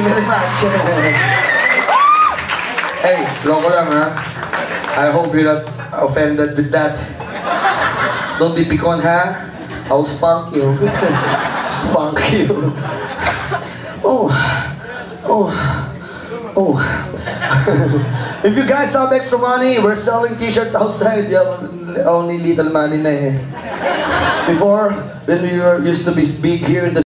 very much. Hey, loko lang ha. I hope you're not offended with that. Don't be picon ha. I'll spunk you. Spunk you. Oh. If you guys have extra money, we're selling t-shirts outside. You have only little money na eh. Before, when we used to be big here in the